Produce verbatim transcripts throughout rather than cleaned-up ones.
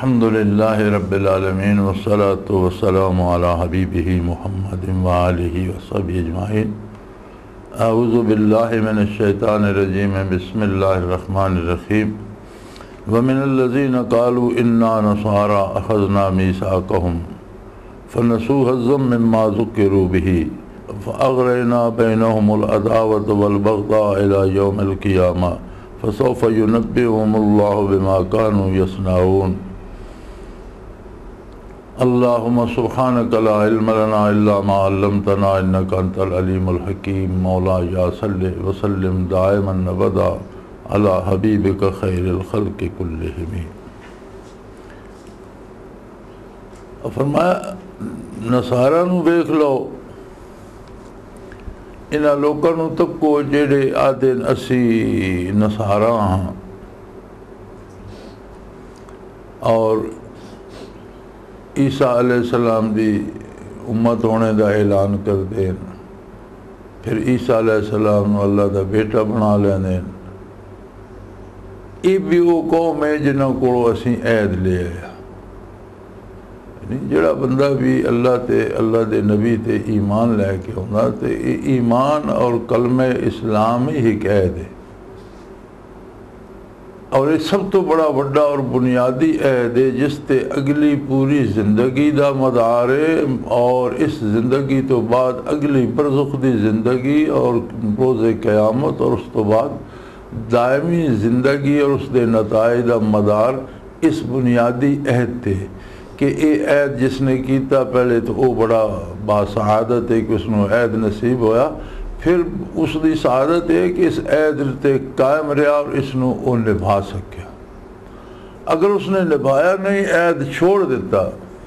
الحمد للہ رب العالمین والصلاة والسلام علی حبیبہ محمد وآلہ وصحبہ اجمعین۔ اعوذ باللہ من الشیطان الرجیم، بسم اللہ الرحمن الرحیم۔ ومن الذین قالوا انا نصارى اخذنا میثاقهم فنسوا حظا مما ذکروا به فاغرینا بینهم العداوة والبغضاء الى یوم القیامہ فسوف ينبئهم الله بما كانوا يصنعون۔ اللهم سبحانك لا علم لنا الا ما علمتنا انك انت العليم الحكيم۔ مولاي صل وسلم دائما ابدا على حبيبك خير الخلق كلهم۔ فرمایا نصارہ نو دیکھ لو، انہاں لوکاں نو تکو جڑے آدھے اسی نصارہ ہاں اور عیسیٰ علیہ السلام دی امت ہونے دا اعلان کر دین، پھر عیسیٰ علیہ السلام اللہ دا بیٹا بنا لیندین۔ یہ بھی وہ قوم ہے جنہاں کو اسی عہد لے آیا، جڑا بندہ بھی اللہ تے اللہ دے نبی تے ایمان لے کے ہونا تے ایمان اور کلمہ اسلام ہی ایک عہد ہے، اور یہ سب تو بڑا بڑا اور بنیادی عہد ہے جس تے اگلی پوری زندگی دا مدار ہے، اور اس زندگی تو بعد اگلی برزخ دی زندگی اور روز قیامت اور اس تو بعد دائمی زندگی اور اس دے نتائج دا مدار اس بنیادی عہد تے کہ اے عہد جس نے کیتا پہلے تو وہ بڑا باسعادت ہے کہ اس نے عہد نصیب ہویا، پھر اس دی سعادت ہے کہ اس عہد تے قائم رہا اور اس نو وہ نبھا سکیا۔ اگر اس نے نبھایا نہیں، عہد چھوڑ دیتا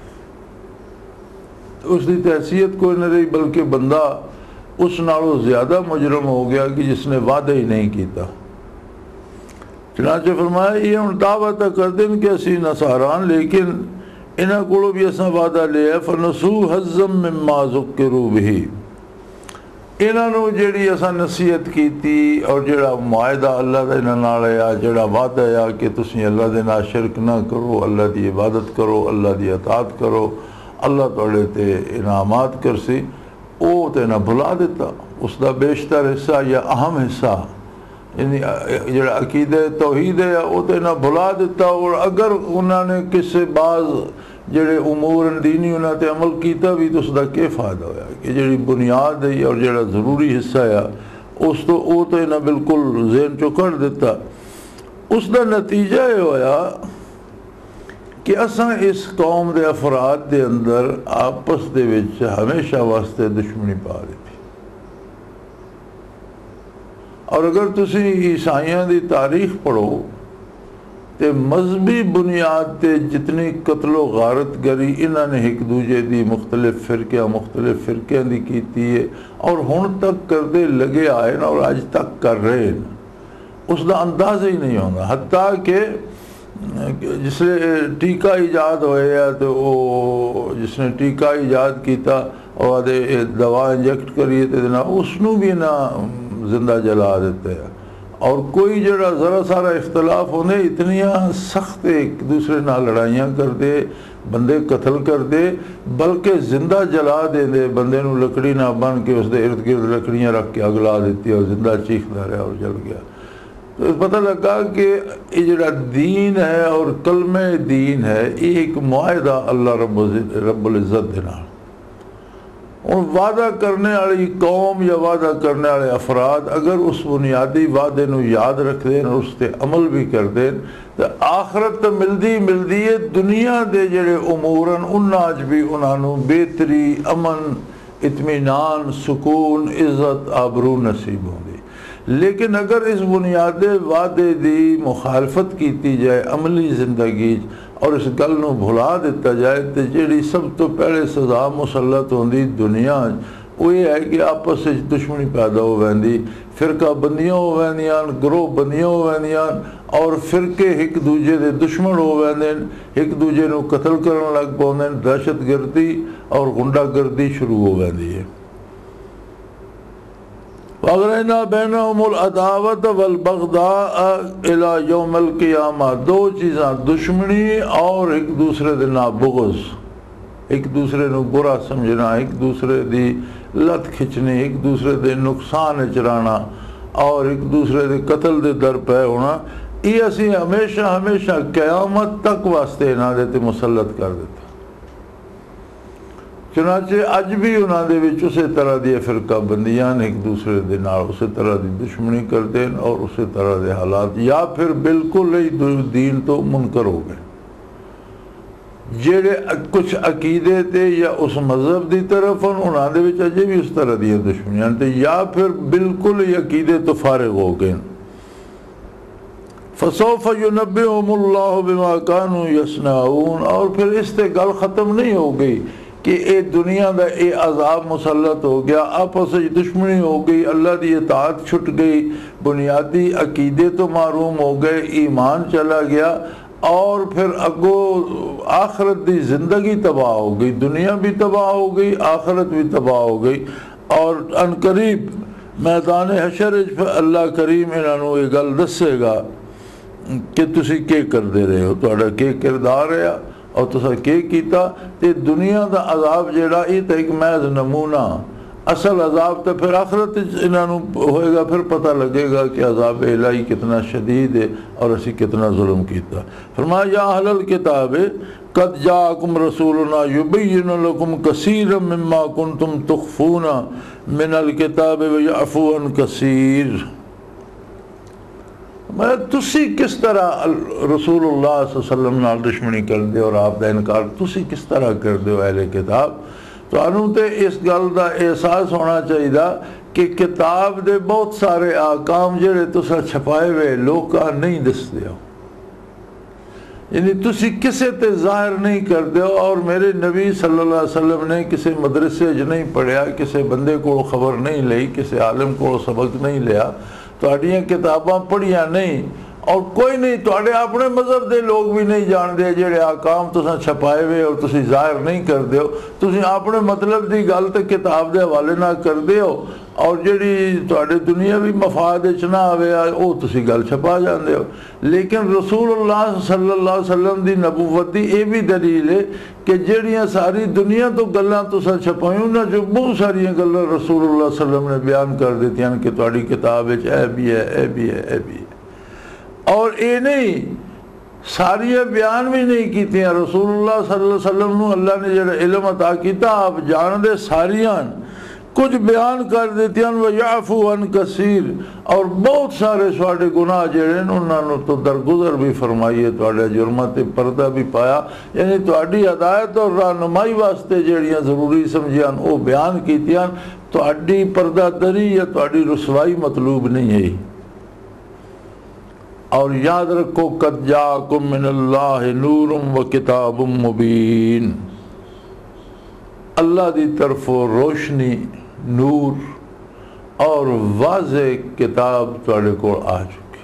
تو اس دی تحثیت کوئی نہ رہی، بلکہ بندہ اس نالوں زیادہ مجرم ہو گیا کہ جس نے وعدہ ہی نہیں کیتا۔ چنانچہ فرمایا یہ ہن دعویٰ کر دیں کہ اسی نصاران، لیکن انہاں کولوں بھی اساں وعدہ لیا فنسوا حظا مما ذکروا به، انہاں نو جڑی اساں نصیحت کیتی اور جڑا معاہدہ اللہ دے نال آیا، جڑا وعدہ آیا کہ تسی اللہ دے نال شرک نہ کرو، اللہ دی عبادت کرو، اللہ دی اطاعت کرو، اللہ تواڈے تے انعامات کرسی، او تے نہ بھلا دیتا۔ اس دا بیشتر حصہ یا اہم حصہ یعنی جڑا عقیدہ توحید ہے وہ تے نہ بھلا دیتا، اور اگر انہوں نے کسی بعض جڑے امور دینی انہوں نے عمل کیتا بھی تو اس دا کیا فائدہ ہویا کہ جڑی بنیاد ہے اور جڑا ضروری حصہ ہے اس تو وہ تے نہ بالکل ذہن چو کر دیتا۔ اس دا نتیجہ یہ ہویا کہ اساں اس قوم دے افراد دے اندر آپس دے وچ ہمیشہ واسطے دشمنی پا دیتی۔ اور اگر تسی عیسائیاں دی تاریخ پڑھو تے مذہبی بنیاد تے جتنی قتل و غارت گری انہاں نے ایک دوجے دی مختلف فرقیاں مختلف فرقیاں دی کیتی ہے اور ہن تک کردے لگے آئے نا، اور آج تک کر رہے ہیں، اس دا اندازہ ہی نہیں ہونا۔ حتیٰ کہ جس نے ٹیکہ ایجاد ہویا تو وہ جس نے ٹیکہ ایجاد کیتا اور آدھے دوا انجیکٹ کریے تے دینا، اس نو بھی نہ زندہ جلا دیتے ہیں، اور کوئی جڑا ذرا سارا اختلاف ہونے اتنیاں سخت ایک دوسرے نہ لڑائیاں کر دے، بندے قتل کر دے، بلکہ زندہ جلا دے دے، بندے نو لکڑی نہ بن کے اس دے ارد گرد لکڑیاں رکھ کے اگلا دیتی اور زندہ چیختا رہا اور جل گیا۔ تو پتہ لگا کہ یہ جڑا دین ہے اور کلمہ دین ہے یہ ایک معاہدہ اللہ رب رب العزت دے نال، اور وعدہ کرنے والی قوم یا وعدہ کرنے والے افراد اگر اس بنیادی وعدے نو یاد رکھ دیں اور اس تے عمل بھی کر دیں تو آخرت تو ملدی ملدی ہے، دنیا دے جڑے امورن انہاں اج بھی انہاں نو بہتری، امن، اطمینان، سکون، عزت، آبرو نصیب ہوں گی۔ لیکن اگر اس بنیاد وعدے دی مخالفت کیتی جائے عملی زندگی اور اس گل نو بھلا دیتا جائے تو جیڑی سب تو پہلے سزا مسلط ہوندی دنیا وہ یہ ہے کہ آپس سے دشمنی پیدا ہو ویندی، فرقہ بندیاں ہو ویندیاں، گروہ بندیاں ہو ویندیاں، اور فرقے ایک دوجے دے دشمن ہو ویندے، ایک دوجے نو قتل کرن لگ پوندے، دہشت گردی اور غنڈہ گردی شروع ہو ویندی ہے۔ وَأَغْرَيْنَا بَيْنَهُمُ الْعَدَاوَةَ وَالْبَغْضَاءَ إِلَى يَوْمِ الْقِيَامَةِ، دو چیزاں دشمنی اور ایک دوسرے دے نال بغض، ایک دوسرے نو برا سمجھنا، ایک دوسرے دی لت کھچنی، ایک دوسرے دے نقصان چرانا اور ایک دوسرے دے قتل دے در پہ ہونا، یہ اسی ہمیشہ ہمیشہ قیامت تک واسطے نہ دیتے مسلط کر دیتا۔ چنانچہ اج بھی انہاں دے وچ اسی طرح دی فرقہ بندیاں ایک دوسرے دے نال اسی طرح دی دشمنی کرتے ہیں اور اسی طرح دے حالات، یا پھر بالکل ہی دین تو منکر ہو گئے، جیڑے کچھ عقیدے تے یا اس مذہب دی طرف انہاں دے وچ اجے بھی اس طرح دی دشمنیاں تے، یا پھر بالکل ہی عقیدے تو فارغ ہو گئے۔ فَسَوْفَ يُنَبِّئُهُمُ اللَّهُ بِمَا كَانُوا يَصْنَعُونَ، اور پھر اس تے گل ختم نہیں ہو گئی کہ اے دنیا دا اے عذاب مسلط ہو گیا، آپس میں دشمنی ہو گئی، اللہ دی اطاعت چھٹ گئی، بنیادی عقیدے تو معروم ہو گئے، ایمان چلا گیا، اور پھر اگو آخرت دی زندگی تباہ ہو گئی، دنیا بھی تباہ ہو گئی، آخرت بھی تباہ ہو گئی، اور ان قریب میدان حشر اللہ کریم انہوں یہ گل دسے گا کہ تسی کیا کر دے رہے ہو، تہاڈا کیا کردار ہے اور تسا کیا کیتا۔ تے دنیا دا عذاب جیڑا یہ تو ایک محض نمونہ، اصل عذاب تو پھر آخرت انہوں ہوئے گا، پھر پتہ لگے گا کہ عذاب الہی کتنا شدید ہے اور اسی کتنا ظلم کیتا۔ فرمایا یا اہل الکتاب قد جاءکم رسولنا یبین لکم کثیرا مما کنتم تخفون من الکتاب ویعفو عن کثیر۔ میں تسی کس طرح رسول اللہ صلی اللہ علیہ وسلم نال دشمنی کر دے اور آپ دا انکار تسی کس طرح کر دے ہو اہل کتاب؟ تو انہوں تے اس گل دا احساس ہونا چاہیے کہ کتاب دے بہت سارے آکام جڑے تسا چھپائے ہوئے لوکاں نہیں دستے ہو، یعنی تسی کسے تے ظاہر نہیں کر دے ہو، اور میرے نبی صلی اللہ علیہ وسلم نے کسے مدرسے جو نہیں پڑھیا، کسے بندے کو خبر نہیں لئی، کسے عالم کو سبق نہیں لیا، تہاڈیاں کتاباں پڑھیاں نہیں، اور کوئی نہیں تہاڈے اپنے مذہب دے لوگ بھی نہیں جان دے جڑے آکام تساں چھپائے ہوئے اور تسی ظاہر نہیں کر دے ہو، تسی اپنے مطلب دی گل تے کتاب دے حوالے نہ کر دے ہو، اور جڑی تہاڈے دنیاوی مفاد وچ نہ آوے او تسی گل چھپا جاندے ہو۔ لیکن رسول اللہ صلی اللہ علیہ وسلم دی نبوت دی اے بھی دلیل ہے کہ جڑیاں ساری دنیا تو گلاں تساں چھپائیوں نہ، جو بہت ساری گلاں رسول اللہ صلی اللہ علیہ وسلم نے بیان کر دیتیاں کہ تہاڈی کتاب وچ اے بھی ہے اے بھی ہے اے بھی ہے، اور اے نہیں ساری بیان بھی نہیں کیتی ہیں۔ رسول اللہ صلی اللہ علیہ وسلم نو اللہ نے جڑا علم عطا کیتا آپ جان دے ساریاں، کچھ بیان کر دیتی ہیں وَيَعْفُو عَنْ کثیر، اور بہت سارے سواڈے گناہ جڑے انہوں نے تو درگزر بھی فرمائیے، تواڈے جرمات پردہ بھی پایا، یعنی تواڈی ہدایت اور رہنمائی واسطے جڑیاں ضروری سمجھیاں وہ بیان کیتیاں، تواڈی پردہ دری یا تواڈی رسوائی مطلوب نہیں ہے۔ اور یاد رکھو قد جاءکم من اللہ نور و کتاب مبین، اللہ دی طرف روشنی، نور اور واضح کتاب تواڈے کو آ چکی۔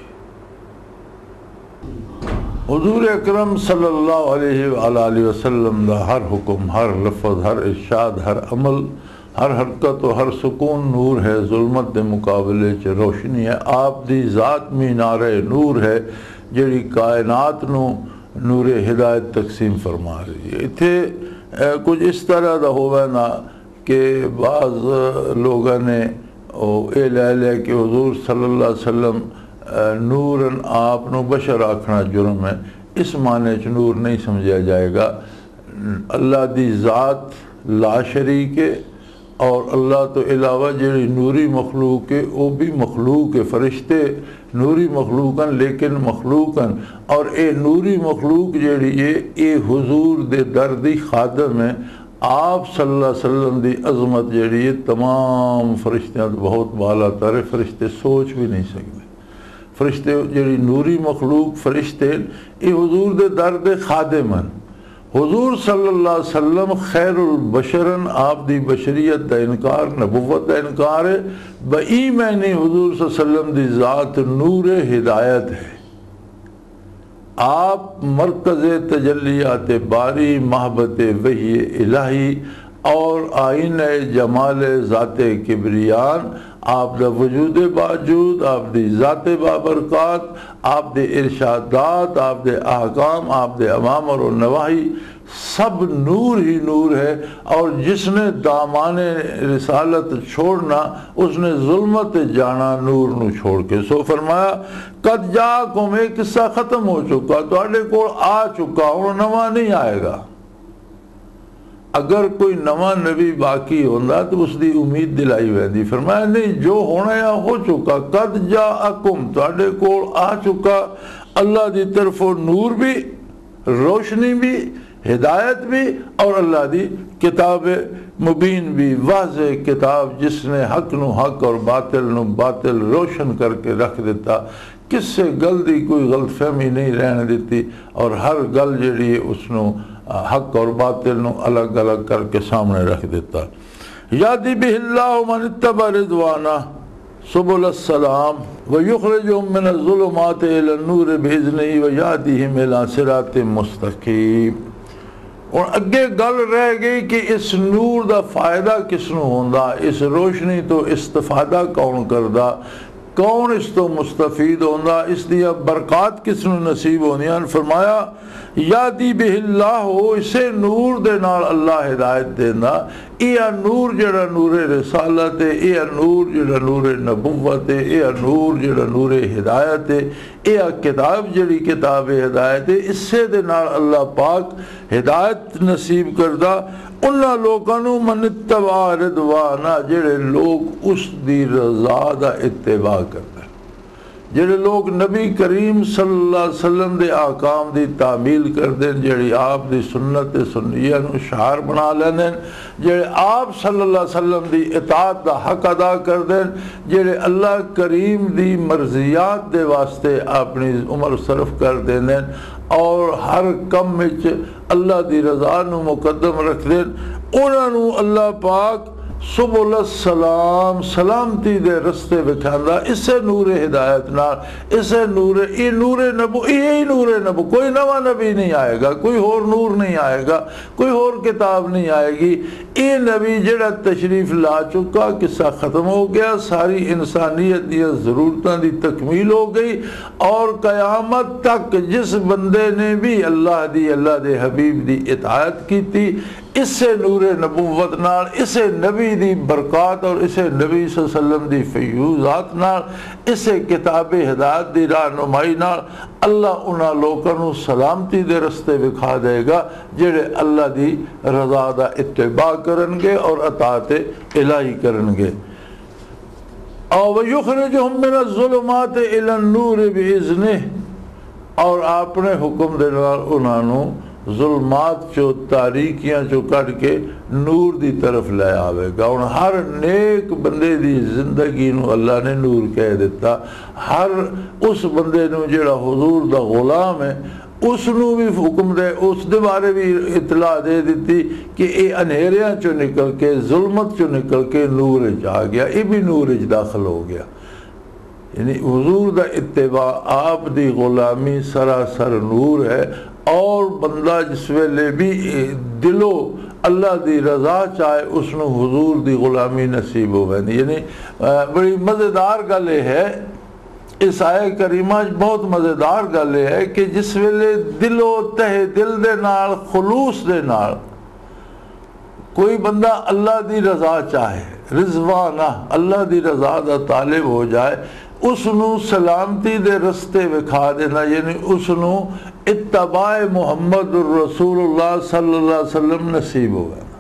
حضور اکرم صلی اللہ علیہ وآلہ وسلم دا ہر حکم، ہر لفظ، ہر ارشاد، ہر عمل، ہر حرکت و ہر سکون نور ہے، ظلمت دے مقابلے چ روشنی ہے۔ آپ دی ذات مینار نور ہے جڑی کائنات نو نور ہدایت تقسیم فرما رہی ہے۔ اتھے کچھ اس طرح دا ہوئے نا کہ بعض لوگوں نے اے لے لے کہ حضور صلی اللہ علیہ وسلم نورن آپ نو بشر آکھنا جرم ہے، اس معنی چ نور نہیں سمجھا جائے گا۔ اللہ دی ذات لا شریک ہے، اور اللہ تو علاوہ جڑی نوری مخلوق ہے وہ بھی مخلوق ہے، فرشتے نوری مخلوقاً لیکن مخلوقاً، اور اے نوری مخلوق جڑی ہے اے حضور دے دردی خادم ہے۔ آپ صلی اللہ علیہ وسلم دی عظمت جڑی ہے تمام فرشتیاں بہت بالا تر، فرشتے سوچ بھی نہیں سکتے۔ فرشتے جڑی نوری مخلوق فرشتے اے حضور دے درد خادم ہیں۔ حضور صلی اللہ علیہ وسلم خیر البشرن، آپ دی بشریت دا انکار، نبوت دا انکار ہے، بئی معنی حضور صلی اللہ علیہ وسلم دی ذات نور ہدایت ہے۔ آپ مرکز تجلیات باری، محبت وحی الہی، اور آئین جمال ذات کبریان آپ دا وجود باوجود، آپ دی ذات بابرکات، آپ دے ارشادات، آپ دے احکام، آپ دے اوامر و نواہی سب نور ہی نور ہے۔ اور جس نے دامان رسالت چھوڑنا اس نے ظلمت جانا نور نو چھوڑ کے۔ سو فرمایا قد جاکم، ایک قصہ ختم ہو چکا، تواڈے کول آ چکا، ہن نواں نہیں آئے گا۔ اگر کوئی نواں نبی باقی ہوندا تو اس دی امید دلائی ویندی۔ فرمایا نہیں، جو ہونا یا ہو چکا، قد جاءکم، تواڈے کول آ چکا اللہ دی طرف نور بھی، روشنی بھی، ہدایت بھی، اور اللہ دی کتاب مبین بھی، واضح کتاب جس نے حق نو حق اور باطل نو باطل روشن کر کے رکھ دیتا، کس سے گل دی کوئی غلط فہمی نہیں رہنے دیتی، اور ہر گل جڑی اس نو حق اور باطل نو الگ الگ کر کے سامنے رکھ دیتا۔ یادی بہ اللہ من اتبع رضوانہ سبل السلام ویخرجہم من الظلمات الی النور بإذنہ ویہدیہم الی صراط مستقیم۔ اور اگے گل رہ گئی کہ اس نور دا فائدہ کس نو ہوندا، اس روشنی تو استفادہ کون کردا، کون اس تو مستفید ہوندا، اس دیا برکات کس نو نصیب ہوندیاں۔ فرمایا یادی بہ اللہ، ہو اسے نور دے نال اللہ ہدایت دینا۔ ایا نور جڑا نور رسالت ہے، ایا نور جڑا نور نبوت ہے، ایا نور جڑا نور ہدایت ہے، ایا کتاب جڑی کتاب ہدایت ہے، اس سے دے نال اللہ پاک ہدایت نصیب کردہ انہاں لوگاں نو من اتبع رضوانہ، جڑے لوگ اس دی رضا دا اتباع کرتے، جڑے لوگ نبی کریم صلی اللہ علیہ وسلم دے احکام دی تعمیل کر دیں، جڑی آپ دی سنت سنیہ نو شعار بنا لیندے، جڑے آپ صلی اللہ علیہ وسلم دی اطاعت دا حق ادا کر دیں، جڑے اللہ کریم دی مرضیات دے واسطے اپنی عمر صرف کر دیں اور ہر کم وچ اللہ دی رضا نو مقدم رکھ دیں، انہاں نو اللہ پاک سبل السلام سلامتی دے رستے بکھاندہ، اسے نور ہدایت نال، اسے نور ای نور نبو، یہی نور نبو، کوئی نواں نبی نہیں آئے گا، کوئی اور نور نہیں آئے گا، کوئی اور کتاب نہیں آئے گی۔ اے نبی جڑا تشریف لا چکا، قصہ ختم ہو گیا، ساری انسانیت دی ضرورتاں دی تکمیل ہو گئی، اور قیامت تک جس بندے نے بھی اللہ دی اللہ دے حبیب دی اطاعت کی تھی، اسے نور نبوت نال، اسے نبی دی برکات اور اسے نبی صلی اللہ علیہ وسلم دی فیوزات نال، اسے کتاب ہدایت دی رہنمائی نال اللہ انہاں لوگوں نو سلامتی دے رستے بکھا دے گا جڑے اللہ دی رضا دا اتباع کرنگے اور اطاعت الہی کرنگے۔ اور وَيُخْرِجُهُم مِّنَ الظُّلُمَاتِ إِلَى النُّورِ بِإِذْنِهِ، اور آپ نے حکم دے نال انہاں نو ظلمات چو تاریکیاں چو کٹ کے نور دی طرف لے آوے گا۔ اور ہر نیک بندے دی زندگی نو اللہ نے نور کہہ دیتا، ہر اس بندے نو جڑا حضور دا غلام ہے اس نو بھی حکم دے، اس دے بارے بھی اطلاع دے دیتی کہ اے انہیریاں چو نکل کے، ظلمت چو نکل کے نور جا گیا، اے بھی نور داخل ہو گیا۔ یعنی حضور دا اتباع، آپ دی غلامی سراسر نور ہے، اور بندہ جس ویلے بھی دلو اللہ دی رضا چاہے اس نو حضور دی غلامی نصیب ہو گئی۔ یعنی بڑی مزیدار گل ہے اس آیے کریمہ، بہت مزیدار گل ہے کہ جس ویلے دلو تہ دل دے نال خلوص دے نال کوئی بندہ اللہ دی رضا چاہے، رضوانہ اللہ دی رضا دا طالب ہو جائے، اس نو سلامتی دے رستے بکھا دینا، یعنی اس نو اتباع محمد الرسول اللہ صلی اللہ علیہ وسلم نصیب ہو گیا۔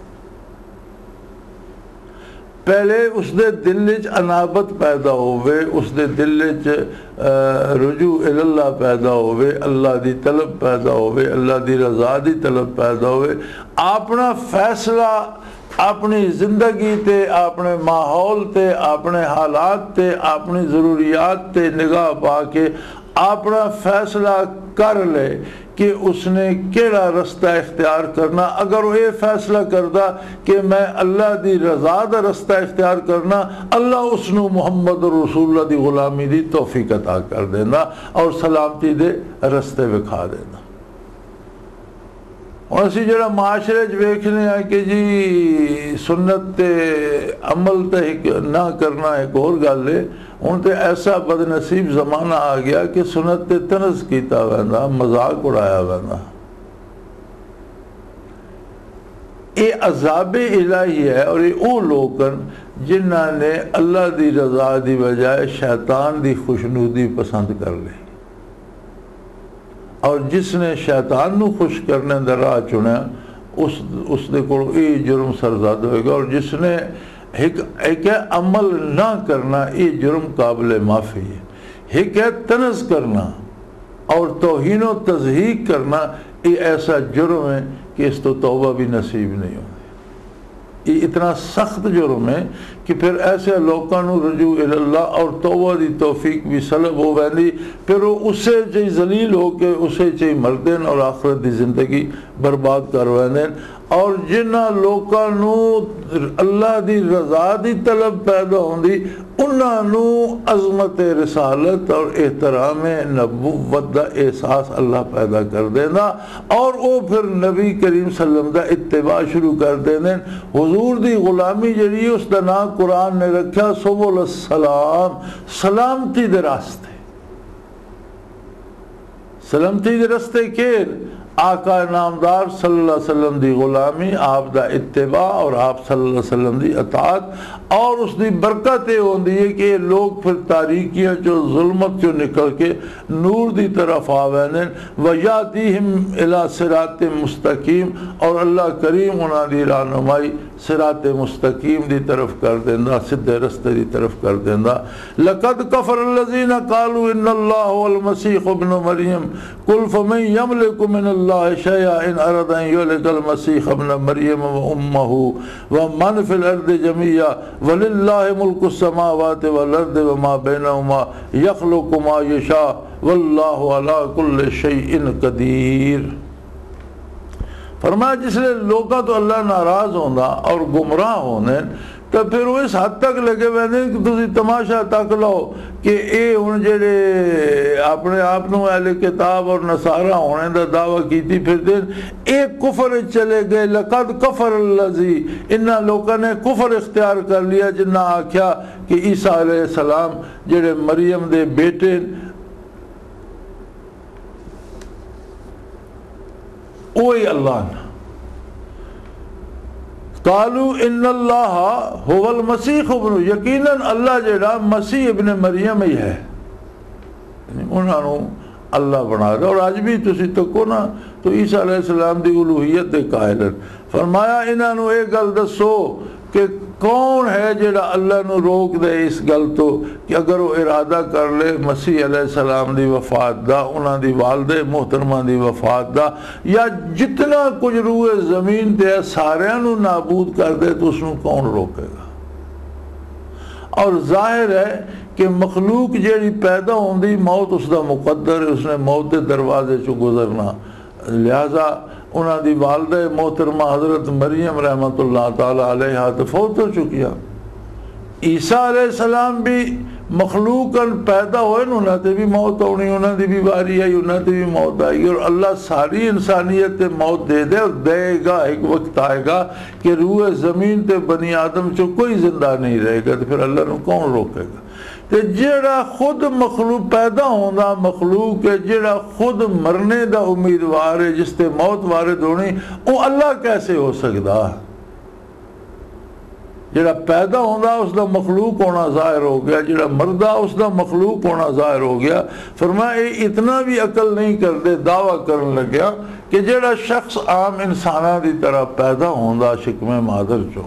پہلے اس دے دل وچ انابت پیدا ہوئے، اس دے دل وچ رجوع اللہ پیدا ہوئے، اللہ دی طلب پیدا ہوئے، اللہ دی رضا دی طلب پیدا ہوئے، اپنا فیصلہ اپنی زندگی تے، اپنے ماحول تے، اپنے حالات تے، اپنی ضروریات تے نگاہ پا کے اپنا فیصلہ کر لے کہ اس نے کیڑا رستہ اختیار کرنا۔ اگر وہ یہ فیصلہ کردا کہ میں اللہ دی رضا دا رستہ اختیار کرنا، اللہ اس نو محمد رسول اللہ دی غلامی دی توفیق عطا کر دینا اور سلامتی دے رستے بکھا دینا۔ ہوں اسی جڑا معاشرے چ ویکھنے ہیں کہ جی سنت تے عمل تے نہ کرنا ایک اور گل ہے، ہوں تے ایسا بد نصیب زمانہ آ گیا کہ سنت تے طنز کیتا ویندا، مذاق اڑایا ویندا۔ یہ عذاب الہی ہے، اور یہ وہ لوگ جنہاں نے اللہ دی رضا دی بجائے شیطان دی خوشنودی پسند کر لی، اور جس نے شیطان نو خوش کرنے دا راہ چنیا اس اس دے کول یہ جرم سرزد ہوئے گا، اور جس نے ایک ایک ہے عمل نہ کرنا یہ جرم قابل معافی ہے، ایک ہے طنز کرنا اور توہین و تضحیق کرنا یہ ایسا جرم ہے کہ اس تو توبہ بھی نصیب نہیں ہوگی۔ یہ اتنا سخت جرم ہے کہ پھر ایسے لوگوں نو رجوع اللہ اور توبہ دی توفیق بھی سلب ہو ویندی، پھر وہ اسے چاہی ذلیل ہو کے اسے چاہی مردین اور آخرت دی زندگی برباد کر ویندین۔ اور جنہ لوگوں نو اللہ دی رضا دی طلب پیدا ہوندی انہاں نو عظمت رسالت اور احترام نبوت دا احساس اللہ پیدا کر دینا، اور وہ پھر نبی کریم صلی اللہ علیہ وسلم دا اتباع شروع کر دینے۔ حضور دی غلامی جڑی اس دا نام قرآن نے رکھا سبل السلام، سلامتی دے راستے۔ سلامتی دے راستے کیر؟ آقا نامدار صلی اللہ علیہ وسلم دی غلامی، آپ دا اتباع اور آپ صلی اللہ علیہ وسلم دی اطاعت، اور اس دی برکت یہ ہوندی ہے کہ لوگ پھر تاریکیاں جو ظلمت جو نکل کے نور دی طرف آوینن وَيَعْدِهِمْ إِلَىٰ صِرَاطٍ مستقیم، اور اللہ کریم انہاں دی رہنمائی صراط مستقیم دی طرف کر دیندہ، سدھے رستے دی طرف کر دیندہ۔ لَقَدْ كَفَرَ الَّذِينَ قَالُوا إِنَّ اللَّهَ وَالْمَسِيحُ ابْنُ مَرْيَمَ قُلْ فَمَنْ يَمْلِكُ مِنَ اللَّهِ شَيْئًا إِنْ أَرَادَ أَنْ يُهْلِكَ الْمَسِيحَ ابْنَ مَرْيَمَ وَأُمَّهُ وَمَنْ فِي الْأَرْضِ جَمِيعًا وَلِلَّهِ مُلْكُ السَّمَاوَاتِ وَالْأَرْضِ وَمَا بَيْنَهُمَا يَخْلُقُ مَا يَشَاءُ وَاللَّهُ عَلَىٰ كُلِّ شَيْءٍ قَدِيرٌ۔ فرمایا جس لئے لوگاں تو اللہ ناراض ہوندہ اور گمراہ ہونے تو پھر وہ اس حد تک لگے ہوئے کہ تسی تماشا تک لو کہ اے ان جڑے اپنے آپنوں اہل کتاب اور نصارہ ہونے دا دعویٰ کیتی پھر دن ایک کفر چلے گئے۔ لقد کفر اللذی، انہا لوگوں نے کفر اختیار کر لیا جنہا آکھیا کہ عیسیٰ علیہ السلام جڑے مریم دے بیٹے اوہی اللہ نا۔ قالو ان اللہ هو المسیح ابن، یقیناً اللہ جڑا مسیح ابن مریم ہی ہے، انہوں نے اللہ بنا دیا۔ اور آج بھی تسی تکو نا تو عیسیٰ علیہ السلام دی الوہیت دے قائل۔ فرمایا انہوں نے ایک گل دسو کہ کون ہے جڑا اللہ نو روک دے اس گل تو کہ اگر وہ ارادہ کر لے مسیح علیہ السلام دی وفات دا، انہاں دی والد محترمہ دی وفات دا، یا جتنا کچھ روح زمین تے سارے نو نابود کر دے تو اس نو کون روکے گا؟ اور ظاہر ہے کہ مخلوق جیڑی پیدا ہوندی موت اس دا مقدر ہے، اس نے موت دے دروازے چو گزرنا، لہذا انہاں دی والدہ محترمہ حضرت مریم رحمت اللہ تعالیٰ علیہ تو فوت ہو چکیا۔ عیسیٰ علیہ السلام بھی مخلوقاً پیدا ہوئے، انہاں تے بھی موت ہونی، انہاں دی بھی باری آئی، انہاں تے بھی موت آئی، اور اللہ ساری انسانیت تے موت دے دے، اور دے گا ایک وقت آئے گا کہ روح زمین تے بنی آدم چو کوئی زندہ نہیں رہے گا، تو پھر اللہ نے کون روکے گا؟ تے جڑا خود مخلوق پیدا ہونا مخلوق ہے، جڑا خود مرنے دا امیدوار ہے، جس تے موت وارد ہونی، وہ اللہ کیسے ہو سکتا؟ جڑا پیدا ہونا اس دا مخلوق ہونا ظاہر ہو گیا، جڑا مردہ اس دا مخلوق ہونا ظاہر ہو گیا۔ فرمایا اتنا بھی عقل نہیں کر دے، دعویٰ کرنے لگیا کہ جڑا شخص عام انسانہ دی طرح پیدا ہونا شکم مادر چو،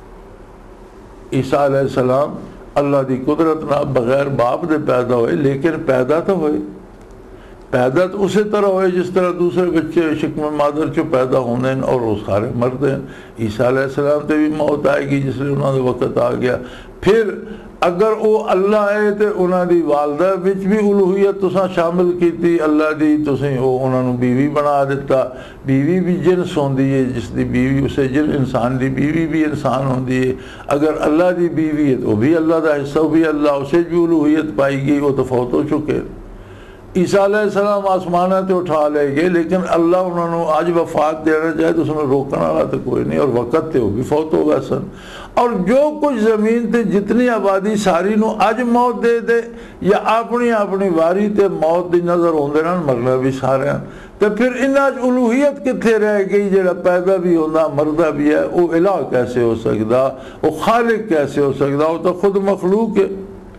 عیسیٰ علیہ السلام اللہ دی قدرت نہ بغیر باپ دے پیدا ہوئے، لیکن پیدا تو ہوئے، پیدا تو اسی طرح ہوئے جس طرح دوسرے بچے شکم مادر چو پیدا ہونے اور وہ سارے مرد ہیں۔ عیسیٰ علیہ السلام تے بھی موت آئے گی جس لئے انہوں نے وقت آ گیا۔ پھر اگر وہ اللہ ہے تو انہوں دی والدہ بچ بھی الوہیت تساں شامل کی تھی، اللہ دی تسیں وہ انہوں نے بیوی بنا دیتا، بیوی بھی جنس ہوندی ہے، جس دی بیوی اسے جن انسان دی بیوی بھی انسان ہوندی ہے۔ اگر اللہ دی بیوی ہے تو وہ بھی اللہ دا حصہ، بھی اللہ اسے بھی الوہیت پائی گی، وہ تو فوت ہو چکے۔ عیسیٰ علیہ السلام آسمانہ تے اٹھا لے گئے، لیکن اللہ انہوں نے آج وفات دینا چاہے تو اس نے روکنا والا تو کوئی نہیں، اور وقت تے وہ بھی فوت ہو گئے سن۔ اور جو کچھ زمین تے جتنی آبادی ساری نو اج موت دے دے یا اپنی اپنی واری تے موت دی نظر ہوندے رہن، مرنا بھی سارے ہیں، تو پھر انہاں الوہیت کتھے رہ گئی؟ جڑا پیدا بھی ہونا مردہ بھی ہے، وہ الہ کیسے ہو سکدا؟ وہ خالق کیسے ہو سکدا؟ وہ تو خود مخلوق ہے،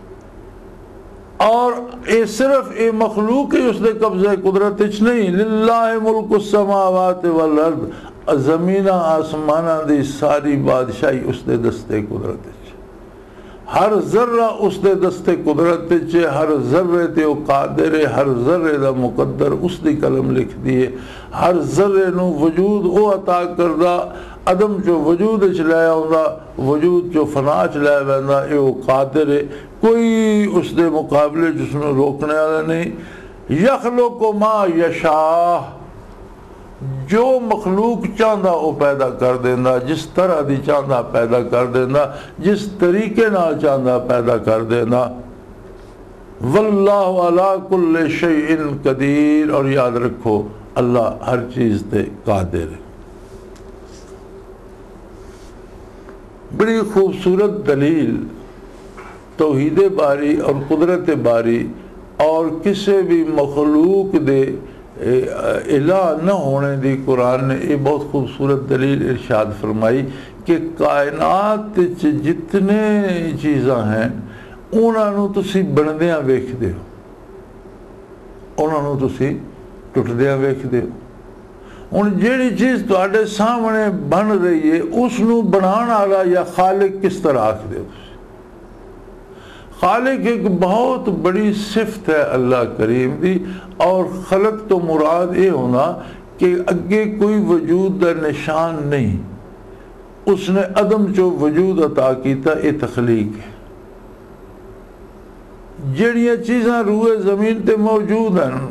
اور یہ صرف یہ مخلوق ہی اس نے قبضہ قدرت اچ نہیں۔ للہ ملک السماوات والارض، زمینہ آسمانہ دی ساری بادشاہی اس دے دستے قدرت اچ، ہر ذرہ اس دے دستے قدرت اچ، ہر ذرے تے وہ قادر ہے، ہر ذرے دا مقدر اس دی قلم لکھ دیے، ہر ذرے نو وجود وہ عطا کردہ، عدم جو وجود اچ لے آؤندا، وجود جو فنا اچ لے ویندا، اے وہ قادر ہے، کوئی اس دے مقابلے جس نے روکنے والا نہیں۔ یخلق ما یشاء، جو مخلوق چاہتا وہ پیدا کر دینا، جس طرح دی چاہتا پیدا کر دینا، جس طریقے نال چاہتا پیدا کر دینا۔ واللہ علی کل شیء قدیر، اور یاد رکھو اللہ ہر چیز تے قادر ہے۔ بڑی خوبصورت دلیل توحید باری اور قدرت باری اور کسی بھی مخلوق دے الہ نہ ہونے دی قرآن نے یہ بہت خوبصورت دلیل ارشاد فرمائی کہ کائنات جتنے چیزاں ہیں انہوں تسی بندیاں ویکھ دے ہو، انہوں تسی ٹوٹدیاں ویکھ دے ہو۔ ہن جیڑی چیز تواڈے سامنے بن رہی ہے اس نو بنان والا یا خالق کس طرح آکھ دے ہو؟ خالق ایک بہت بڑی صفت ہے اللہ کریم دی، اور خلق تو مراد یہ ہونا کہ اگے کوئی وجود دا نشان نہیں، اس نے عدم جو وجود عطا کیتا یہ تخلیق ہے۔ جڑیاں چیزاں روئے زمین تے موجود ہیں،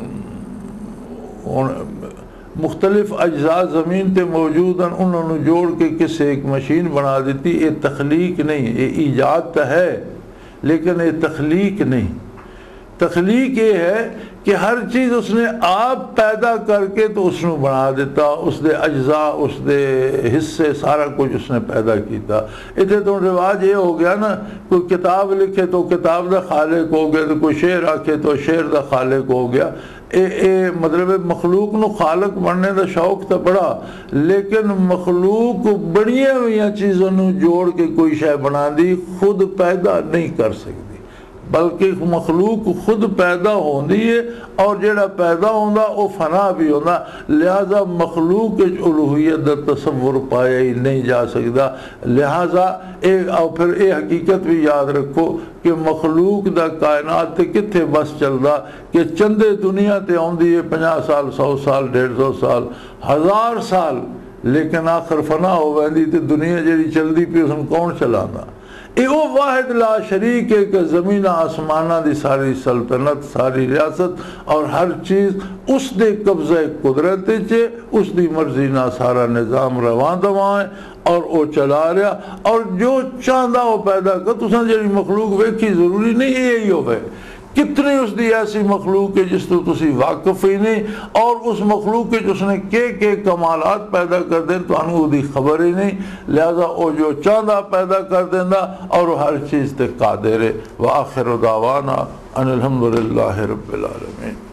مختلف اجزاء زمین تے موجود ہیں، انہوں نے جوڑ کے کسی ایک مشین بنا دیتی، یہ تخلیق نہیں، یہ ایجاد تو ہے لیکن یہ تخلیق نہیں۔ تخلیق یہ ہے کہ ہر چیز اس نے آپ پیدا کر کے تو اس نے بنا دیتا، اس دے اجزاء، اس دے حصے، سارا کچھ اس نے پیدا کیتا۔ اتنے تو رواج یہ ہو گیا نا، کوئی کتاب لکھے تو کتاب دا خالق ہو گیا، تو کوئی شعر آکھے تو شعر دا خالق ہو گیا۔ اے اے مطلب مخلوق نو خالق بننے دا شوق تو بڑا، لیکن مخلوق بڑیاں ہوئی چیزوں نو جوڑ کے کوئی شے بنا دی خود پیدا نہیں کر سکتی، بلکہ مخلوق خود پیدا ہوندی ہے، اور جڑا پیدا ہوندا وہ فنا بھی ہوندا، لہذا مخلوق الوہیت دا تصور پایا ہی نہیں جا سکتا۔ لہذا اے اور پھر اے حقیقت بھی یاد رکھو کہ مخلوق دا کائنات تے کتھے بس چلدا کہ چندے دنیا تے آندی ہے پنجاہ سال، سو سال، ڈیڑھ سو سال، ہزار سال، لیکن آخر فنا ہو ویندی تے دنیا جڑی چلدی پی اس کون چلانا؟ اے او واحد لا شریک ہے کہ زمین آسمانہ دی ساری سلطنت، ساری ریاست اور ہر چیز اس دے قبضہ قدرت چھے، اس دی مرضی نہ سارا نظام روان دوائیں اور او چلا رہا، اور جو چاہدہ وہ پیدا کر۔ تو سن جڑی مخلوق ویکھی ضروری نہیں یہی ہوئے، کتنی اس دی ایسی مخلوق ہے جس تو تسی واقف ہی نہیں، اور اس مخلوق کے جس نے کے کے کمالات پیدا کر دیں تو انہوں دی خبر ہی نہیں، لہذا وہ جو چاندہ پیدا کر دینا اور ہر چیز تے قادر ہے۔ وآخر دعوانا ان الحمدللہ رب العالمین۔